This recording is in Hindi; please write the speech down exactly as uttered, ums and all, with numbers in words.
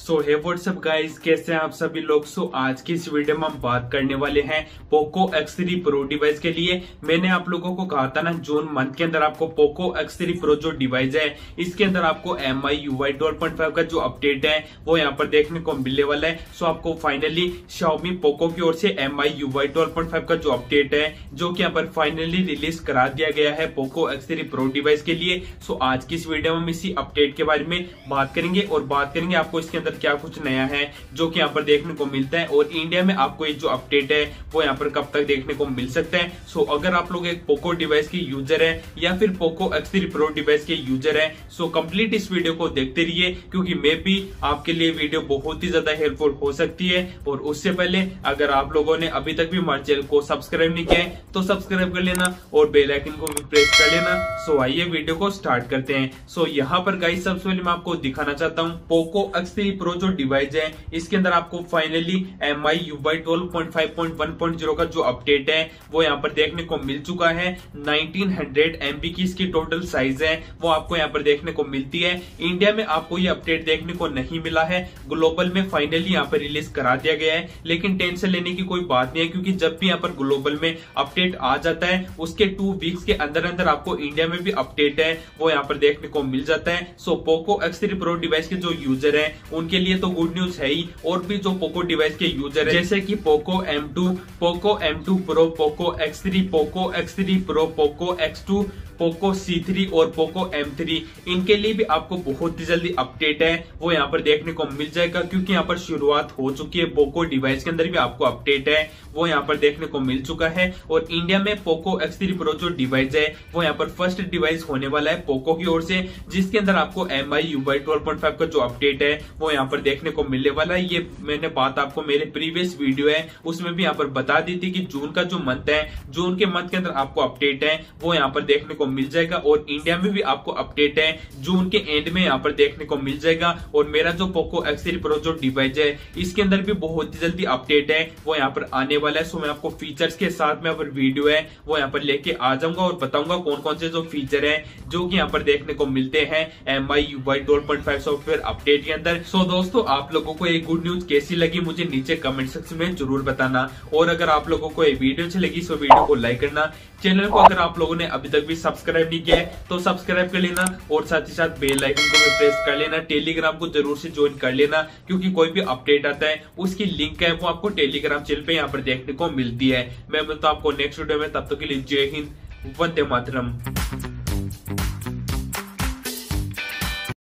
सो हे व्हाट्सअप गाइस, कैसे हैं आप सभी लोग। सो so, आज की इस वीडियो में हम बात करने वाले हैं Poco X three Pro device के लिए। मैंने आप लोगों को कहा था ना, जून मंथ के अंदर आपको पोको एक्स थ्री प्रो जो डिवाइस है इसके अंदर आपको M I U I twelve point five का जो अपडेट है वो यहाँ पर देखने को मिलने वाला है। सो so, आपको फाइनली Xiaomi पोको की ओर से M I U I twelve point five का जो अपडेट है जो कि यहाँ पर फाइनली रिलीज करा दिया गया है Poco X three Pro device के लिए। सो so, आज की इस वीडियो में हम इसी अपडेट के बारे में बात करेंगे और बात करेंगे आपको इसके अंदर क्या कुछ नया है जो कि यहाँ पर देखने को मिलता है और इंडिया में आपको ये जो अपडेट है वो यहाँ पर कब तक देखने को मिल सकता है। सो so, अगर आप लोग एक पोको डिवाइस के यूजर है या फिर Poco X three Pro device के यूजर है, सो कंप्लीट इस वीडियो को देखते रहिए क्योंकि मे भी आपके लिए वीडियो बहुत ही ज्यादा हेल्पफुल हो सकती है। और उससे पहले अगर आप लोगों ने अभी तक भी हमारे चैनल को सब्सक्राइब नहीं किया है तो सब्सक्राइब कर लेना और बेल आइकन को भी प्रेस कर लेना। सो आइए वीडियो को स्टार्ट करते हैं। सो यहाँ पर गाइस सबसे पहले मैं आपको दिखाना चाहता हूँ पोको एक्स थ्री प्रो जो डिवाइस है इसके अंदर आपको finally M I U I twelve point five point one point zero का जो अपडेट है वो यहाँ पर देखने को मिल चुका है। नाइनटीन हंड्रेड एम बी की इसकी टोटल साइज है वो आपको यहाँ पर देखने को मिलती है। इंडिया में आपको ये अपडेट देखने को नहीं मिला है, ग्लोबल में फाइनली यहाँ पर रिलीज करा दिया गया है। लेकिन टेंशन लेने की कोई बात नहीं है क्योंकि जब भी यहाँ पर ग्लोबल में अपडेट आ जाता है उसके टू वीक्स के अंदर अंदर आपको इंडिया में भी अपडेट है वो यहाँ पर देखने को मिल जाता है। So Poco X three Pro device के जो यूजर है उनके लिए तो गुड न्यूज है ही, और भी जो पोको डिवाइस के यूजर है जैसे कि Poco M two, Poco M two Pro, Poco X three, Poco X three Pro, Poco X two, Poco C three और पोको एम थ्री, इनके लिए भी आपको बहुत ही जल्दी अपडेट है वो यहाँ पर देखने को मिल जाएगा क्योंकि यहाँ पर शुरुआत हो चुकी है। पोको डिवाइस के अंदर भी आपको अपडेट है वो यहाँ पर देखने को मिल चुका है। और इंडिया में पोको एक्स थ्री प्रो जो डिवाइस है वो यहाँ पर फर्स्ट डिवाइस होने वाला है पोको की ओर से जिसके अंदर आपको M I U I twelve point five का जो अपडेट है वो यहाँ पर देखने को मिलने वाला है। ये मैंने बात आपको मेरे प्रीवियस वीडियो है उसमें भी यहाँ पर बता दी थी कि जून का जो मंथ है, जून के मंथ के अंदर आपको अपडेट है वो यहाँ पर देखने को मिल जाएगा और इंडिया में भी आपको अपडेट है जून के एंड में यहाँ पर देखने को मिल जाएगा। और मेरा जो पोको एक्स थ्री प्रो जो डिवाइस है इसके अंदर भी बहुत ही जल्दी अपडेट है वो यहाँ पर आने वाला है। सो मैं आपको फीचर्स के साथ में यहाँ पर वीडियो है वो यहाँ पर लेके आ जाऊंगा और बताऊंगा कौन कौन से जो फीचर है जो कि यहाँ पर देखने को मिलते हैं M I U I twelve point five software update के अंदर। सो दोस्तों, आप लोगों को एक गुड न्यूज कैसी लगी मुझे नीचे कमेंट सेक्शन में जरूर बताना। और अगर आप लोगों को ये वीडियो अच्छी लगी तो वीडियो को लाइक करना, चैनल को अगर आप लोगों ने अभी तक भी सब्सक्राइब नहीं किया है तो सब्सक्राइब कर लेना और साथ ही साथ बेल आइकन को भी प्रेस कर लेना। टेलीग्राम को जरूर से ज्वाइन कर लेना क्योंकि कोई भी अपडेट आता है उसकी लिंक है वो आपको टेलीग्राम चैनल पे यहाँ पर देखने को मिलती है। मैं मिलता हूं आपको नेक्स्ट वीडियो में, तब तक के लिए जय हिंद, वंदे मातरम।